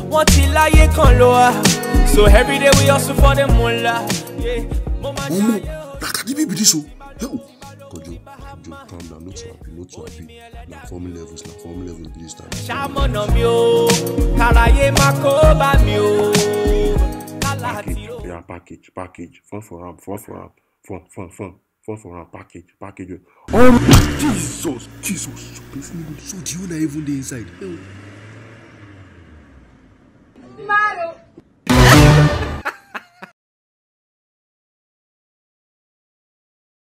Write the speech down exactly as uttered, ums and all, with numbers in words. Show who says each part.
Speaker 1: want till I can lower. So every day we hustle for the mullah. Yeah, mama.
Speaker 2: Omo, like I give you this. Yo, Kojo, Kojo, calm down. Not so happy, not so happy. Na form levels, na form levels this time.
Speaker 1: Shaman on me o, karaye makoba me o.
Speaker 2: Package, yeah, package, package. Fun for am, fun for am, fun, fun, fun, fun for am. Package, package. Oh, Jesus, Jesus. So do you not even the inside? Yo.